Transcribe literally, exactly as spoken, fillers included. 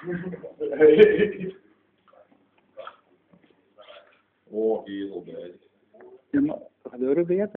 Å, evil bad. Ja, men, har du det?